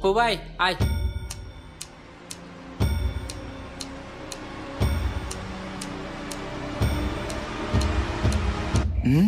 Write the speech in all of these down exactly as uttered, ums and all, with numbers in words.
Papu bhai, ai. Hmm?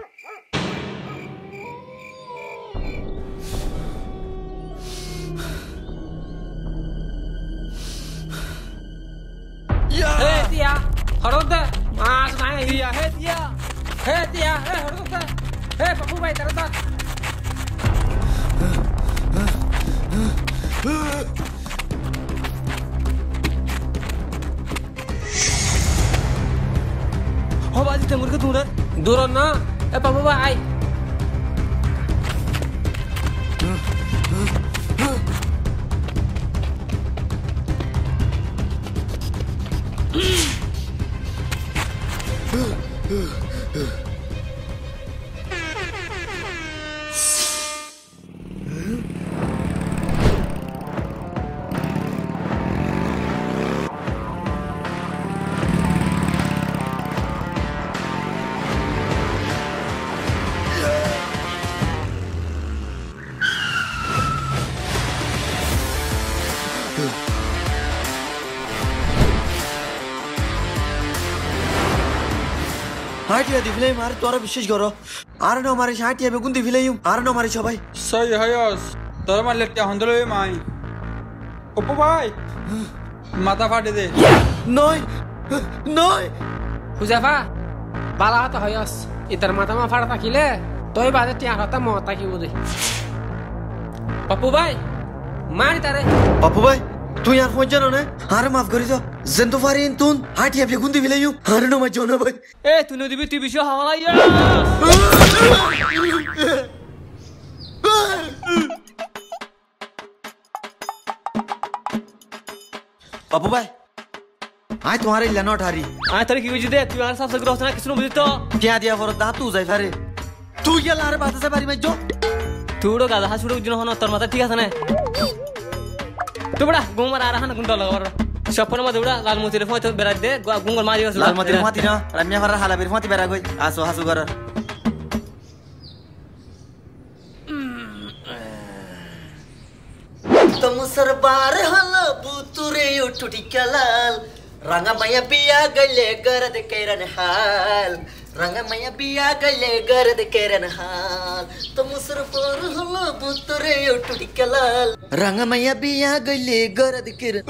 Hey Tia, harus deh. Mas naik Tia, hey Tia, hey Tia, hey harus deh. Hey Papu bhai, terus deh. हो बाजी तंगुर के दूर है दूर ना ए Papu bhai Hatia दिफिले मारे तोरा विशेष करो आरे न हमारे हाटिया बेगुन दिफिले यूं आरे न हमारे छबाई सही है यास तोरा मान लेते हंदलो ये माई पप्पू भाई माता फाटे दे नोय नोय Huzafa bala hata hayas itar mata ma farta kile toy bade tia hata mota ki bude Papu bhai mari tare Pappu भाई तू यार फोन जानो ने आरे माफ करी दो जिंदो फारी इन तून हाटिया बेगुन दिफिले यूं आरे न मत जोना भाई eh tunu dibi tu bisho hawala ya Pappu भाई आय तुम्हारे लिए नॉट हारी आय तरे की वजह दे तू यार साफ सगरो होना किसनो बुझी तो क्या दिया फर दा तू जाय फारे तू ये लारे बात से बारी में जो थोड़ो गादा हा छुड़ो जिनो होना तर माता ठीक है ना तू बड़ा गुमर आ रहा ना गुंडा लगा शपन में दौड़ा लाल मोती रे फोन तो बेरा दे गुंगल मारी लाल मोती फोती ना रम्या फर हाला बेर फोती बेरा गई आसो हासु कर तुम सरबार हल बुतुरे उठुटी कलाल रंगा मैया पिया गले गरद केरन हाल रंगा मैया पिया गले गरद केरन हाल तुम सरबार हल बुतुरे उठुटी कलाल रंगा मैया पिया गले गरद केरन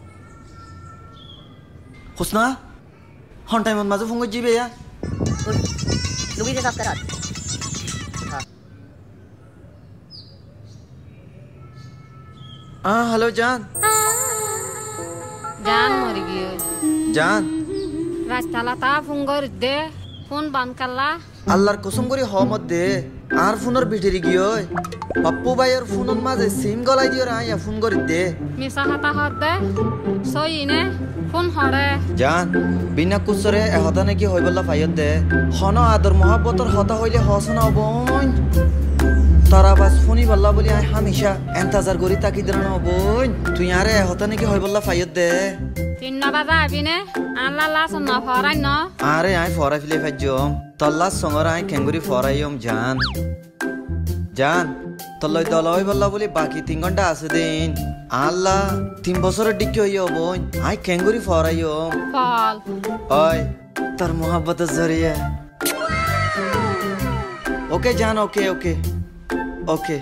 हुस्ना हन टाइम माझं फोन जीबे या लुगी से साफ करा हाँ हेलो जान जान मर गई जान रास्ता ता फोन कर दे फोन बंद करला আল্লাহর কসম করে হ মত দে আর ফোনের বিটেরি গিয়ে পাপ্পু ভাইয়ের ফোনের মাঝে সিম গলাই দিও রা ইয়া ফোন করে দে মিছা হাতা হাত দে সই নে ফোন হরে জান বিনা কুসরে এহতা নাকি হইবল্লা ফাইয়ত দে হন আদর মহব্বতর হতা হইলে হসনা হবন তারা বাস ফোনই বল্লা বলি আই হামেশা ইন্তজার করি তাকি দেন হবন তুই আরে এহতা নাকি হইবল্লা ফাইয়ত দে তিন না বাজা আবিনে আল্লাহ লা সন ফরাই ন আরে আই ফরাই ফিলে ফাজম তল্লা সঙ্গর আই কেঙ্গুরি ফরাইম জান জান তল্লাই দলই বল্লা বলি বাকি তিন ঘন্টা আছে দিন আল্লাহ তিন বছরের ডিকি হইয়া হবন আই কেঙ্গুরি ফরাইম ফল ওই তোর মোহাব্বতের জরিয়া ওকে জান ওকে ওকে ওকে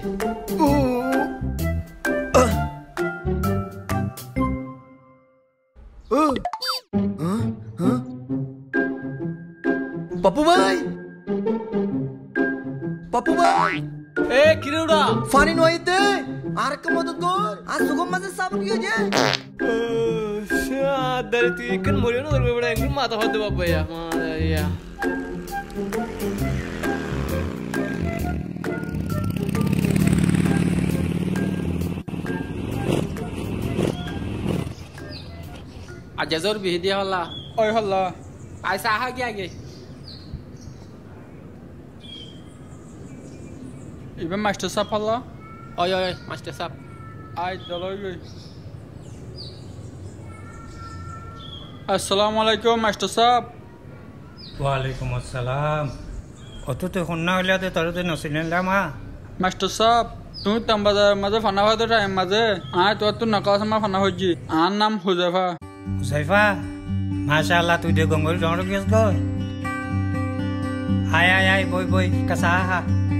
पप्पू भाई पप्पू भाई ए किरुड़ा फानी नो आइते आर का मदद कर आज सुगम मजे साबुन कियो जे शादर तू इकन मोरियो ना बड़ा एंगल माता होते बाबा या या आज जरूर भी दिया वाला ओए हल्ला ऐसा आ गया गे इबे मास्टर साहब हल्ला ओए ओए मास्टर साहब आई चलो गई अस्सलाम वालेकुम मास्टर साहब वालेकुम अस्सलाम अतो तो होना हला तो तरते नसिने लामा मास्टर साहब তুমি তামবাজার মাঝে ফানা ভাই তো টাইম মাঝে আয় তোর তো নকাল সময় ফানা হচ্ছি আর নাম হুজাইফা হুজাইফা মাশাআল্লাহ তুই দে গঙ্গল রঙ গেছ গই আয় আয় আয় বই বই কাসা হা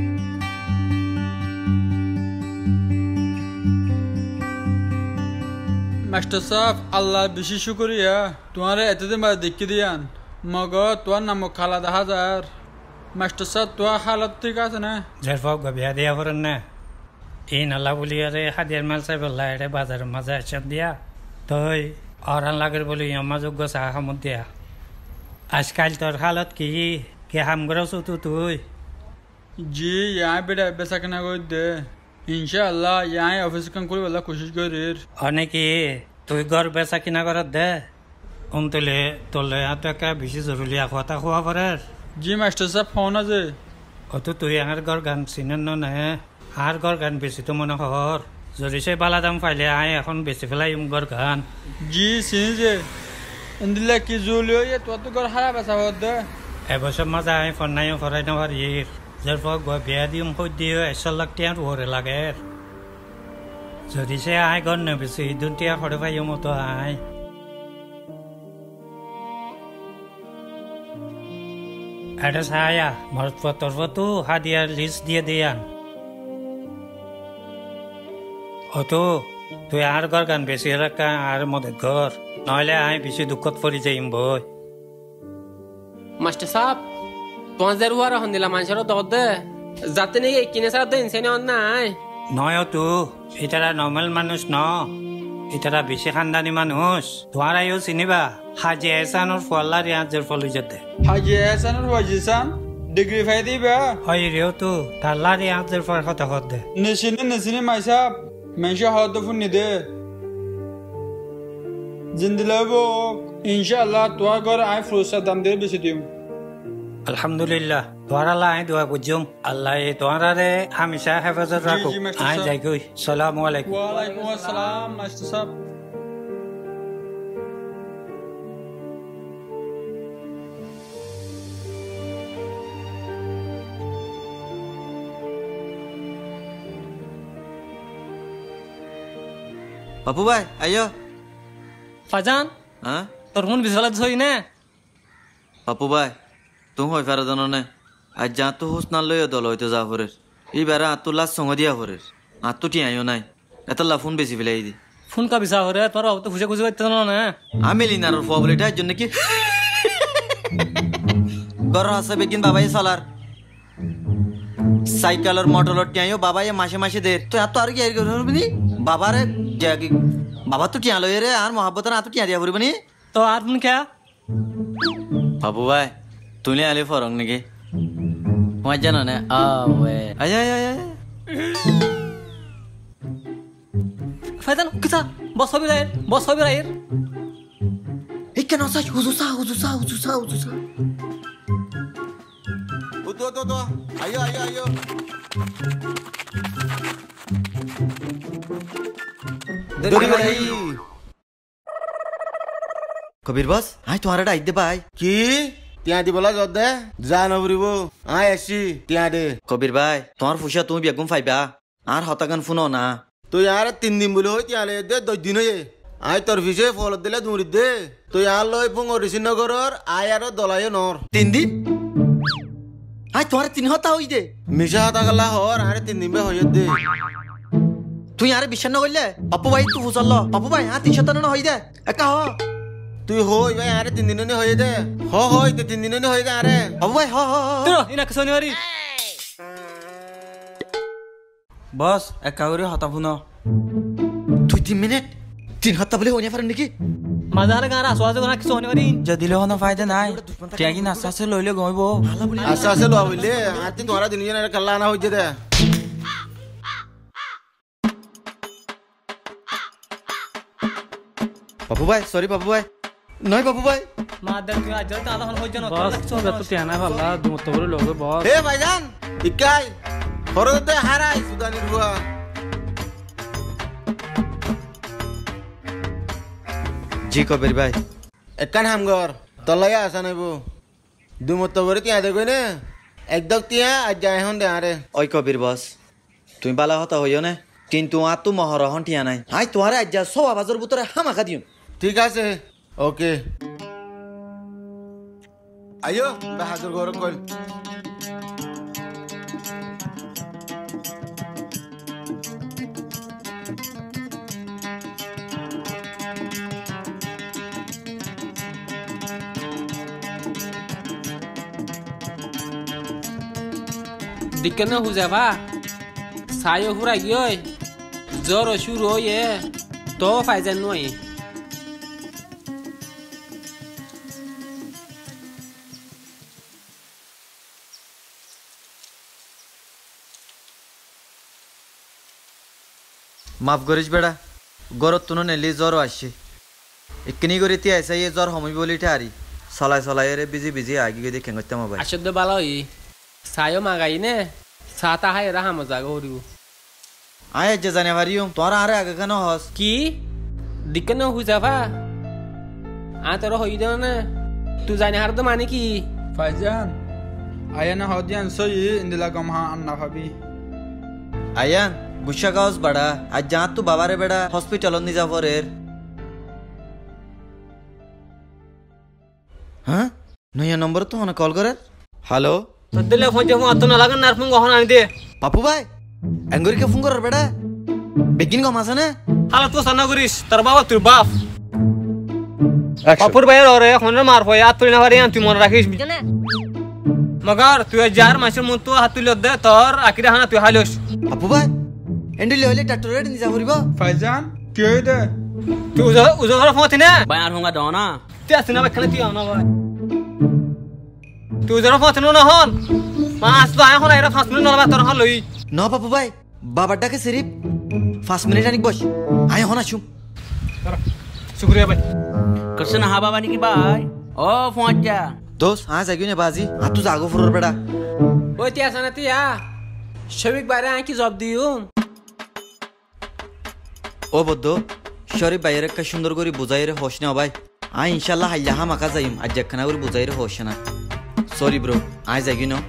মাস্টার সাহেব আল্লাহ বেশি শুকরিয়া তোমার এতদিন বাদ দেখি দিয়ান মগ তোমার নাম খালা দা হাজার মাস্টার সাহেব তোমার হালত ঠিক আছে না জরফক গবিয়া দিয়া ফরন না এই নালা বলি আরে হাদিয়ার মাল সাহেব লাইরে বাজার মাঝে এসব দিয়া তুই অরান লাগের বলি আমার যোগ্য চাহ মত দিয়া আজকাল তোর হালত কি কে হাম করছ তুই জি यहाँ बेटा बेसा करना कोई दे इंशाअल्लाह यहाँ ऑफिस काम कोई वाला कोशिश करेर অনেকে তুই ঘর বেচা কিনা করার দে উম তোলে তোলে এত একটা বেশি জরুরি কথা খোয়া পড়ার जी मास्टर साहब फोन আছে অত তুই আমার ঘর গান চিনেন না আর ঘর গান বেশি তো মনে হর যদি সে বালা দাম পাইলে আয় এখন বেশি ফেলাই ঘর গান जी চিনি যে ইন্দিলা কি জুলিও ये तो तो घर হারা বেসা হদ দে এবছর মাঝে আয় ফোন নাই ফরাই না পারি যার পর বিয়া দিম হই দিয়ে একশো লাখ টিয়ার ওরে লাগে যদি সে আয় ঘর না বেশি দুটিয়া খড়ে পাই মতো আয় এটা ছায়া মরত পতর পতু হাদিয়ার লিস্ট দিয়ে দিয়ান অতো তুই আর ঘর গান বেশি রাখা আর মদের ঘর নহলে আয় বেশি দুঃখত পড়ি যাইম বই মাস্টার সাহেব তোমার যে রুয়ার হন দিলা মানুষের দর দে যাতে নাকি কিনে সারা দিন সে নাই নয় তো এটারা নর্মাল মানুষ ন এটারা বেশি খানদানি মানুষ তোমার আইও চিনিবা হাজি এহসানোর ফল্লার ইয়াজের ফল যেতে হাজি এহসানুর ওয়াজিসান ডিগ্রি ফাই দিবা হয় রেও তো তাল্লার ইয়াজের ফল কথা কর দে নিশিনে নিশিনে মাই সাহেব মেনশা হদ ফুন নিদে জিন্দিলাবো ইনশাআল্লাহ তোর ঘর আই ফ্রুসা দাম দে বেশি দিম আলহামদুলিল্লাহ তোমার আল্লাহ আই দোয়া বুঝুম আল্লাহ তোমার রে হামেশা হেফাজত রাখো আই যাই গই সালামু আলাইকুম ওয়া আলাইকুম আসসালাম মাস্টার সাহেব পাপু ভাই আইও ফাজান হ্যাঁ তোর মন বিশাল ধই না পাপু ভাই তুম হয় ফেরা জানো না আজ যা তো হুস না লইও দল হইতে যা ফরের এই বেড়া আত্ম লাশ সঙ্গ দিয়া ফরের আত্ম টিয়াইও নাই এতলা ফোন বেশি ফেলাই দি ফোন কা বিশা হরে তোর তো খুশি খুশি করতে না আমি লিনার ফবলিটা এর জন্য কি গর আছে বেকিন বাবাই সালার সাইকেলের মোটরর টিয়াইও বাবাই মাসে মাসে দে তো এত আর কি আর করবি বাবারে বাবা তো টিয়া লই রে আর মহাব্বতের আত টিয়া দিয়া করবি তো আর ফোন কে বাবু ভাই তুই আলি ফরং নাকি তোমার জানো না আওয়ে আয় আয় আয় ফাজান কিসা বস হবে রাইর বস হবে রাইর এই কেন সাই হুজুসা হুজুসা হুজুসা হুজুসা ও তো তো তো আয়ো আয়ো আয়ো দরি ভাই কবির বস আই তোমার ডাই দে ভাই কি টিয়া দিবলা যদ দে যা নবরিব আই আসি টিয়া দে কবির ভাই তোমার ফুসা তুমি বেগুম ফাইবা আর হতাগান ফোনো না তুই আর তিন দিন বলে হই টিয়া লে দে দশ দিন হয়ে আই তোর ফিসে ফল দিলে দুরি দে তুই আর লই ফুং ঋষি নগরর আই আর দলাই নর তিন দিন আই তোমার তিন হতা হই দে মিশা হতা গলা হর আর তিন দিন বে হই দে তুই আরে বিশ্বাস না করলে পাপু ভাই তুই ফুসল পাপু ভাই আর তিন শতান্ন হই দে একা হ তুই হই ভাই আরে তিন দিন হয়ে দে হ হই তে তিন দিন হয়ে দে আরে পাপু ভাই হ হ তোর ইনা কিছু নিবারি বস একাউরে হতা শুনো দুই তিন মিনিট তিন হতা বলে হইয়া পারেন নাকি মাঝারে গানা আসওয়াজ গানা কিছু নিবারি যদিলে হনো ফায়দা নাই টিয়াগি নাস্তা আছে লইলে গইব আচ্ছা আচ্ছা লো হইলে আর তিন তোরা দিন জন কাল্লা না হইছে দে পাপু ভাই সরি পাপু ভাই নয় পাপু ভাই মাদার কি আজ তো আধা হই জানো বস তোর তো টিয়া না ভাল্লা দুমত করে লগে বস এ ভাইজান ইকাই হরদতে হারাই সুদানি রুয়া জি কবির ভাই একান হামগর তলাইয়া আসা নাইব দুমত বরে তিয়া দে কইনে একদক তিয়া আজ যায় হন দে আরে ওই কবির বস তুমি বালা হতা হইও না কিন্তু আর তো মহরহন ঠিয়া নাই আই তোমার আজ যা সব আবাজের ভিতরে হামাখা দিও ঠিক আছে ওকে আইও বাহাদুর ঘর কল দিকেন হুজাবা সায়ো হুরা গিয়ে জ্বর শুরু হয়ে তো ফাইজান নয় মাফ করিস বেড়া গরত তুনো নেলি জ্বর আসছে এক্ষুনি করে তি আইসা এই জ্বর হমি বলি ঠারি চলাই চলাই রে বিজি বিজি আগে গিয়ে দেখে করতে মোবাইল আসদ বালা হই সায়ো মাগাই নে সাতা হাই রাহা মজা গরিব আয় আজ জানে পারিও তোরা আরে আগে কেন হস কি দিকেন হুজাবা আ তোর হই দেও না তুই জানি হার তো মানে কি ফাইজান আয়ানা হদিয়ান সই ইন্দিলা গমহা আন্না ভাবি আয়ান গুসা গাউস বাড়া আজ যা তু বাবারে বেড়া হসপিটাল নি যা পরের হ্যাঁ নয়া নম্বর তো হনা কল করে হ্যালো দিলে ফোন যে ফোন না লাগান না ফোন কখন আনি দে পাপু ভাই এঙ্গরিকে ফোন করার বেড়া বেগিন গম আছে না হালা তো সানা করিস তোর বাবা তোর বাপ পাপুর ভাইয়ের ওরে এখন মার হয়ে হাত তুলি না পারি তুই মনে রাখিস মগার তুই যার মাসের মন তো হাত তুলি দে তোর আকিরা হানা তুই হাইলস পাপু ভাই এন্ডি লইলে ট্রাক্টর রেড নি যা পড়িব ফাইজান কি হই দে তুই উজো উজো ঘর ফোন না ভাই আর হোঙ্গা দাও না তুই আসিনা বাখানে তুই আনা ভাই তুই উজো ফোন না হন মাস তো এখন এরা পাঁচ মিনিট নলবা তোর হন লই ন পাপু ভাই বাবার ডাকে সিরিপ পাঁচ মিনিট আনিক বস আয় হন আসুম শুক্রিয়া ভাই করছেন হা বাবা নাকি ভাই ও ফোন যা দোস আজ আগে বাজি আর তুই জাগো ফুরর বেড়া ওই তিয়া সানা তিয়া শবিক বাইরে আই কি জব দিও ও বদ্ধ শরীফ ভাইয়ের একটা সুন্দর করে বুঝাই রে হোস না ভাই আই ইনশাল্লাহ হাইয়া হা মাকা যাইম আজ একখানা করে বুঝাই রে হোস না সরি ব্রো আয় যাগি ন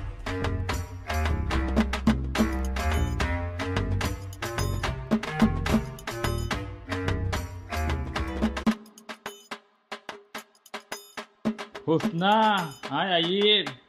হোসনা আয় আইয়ের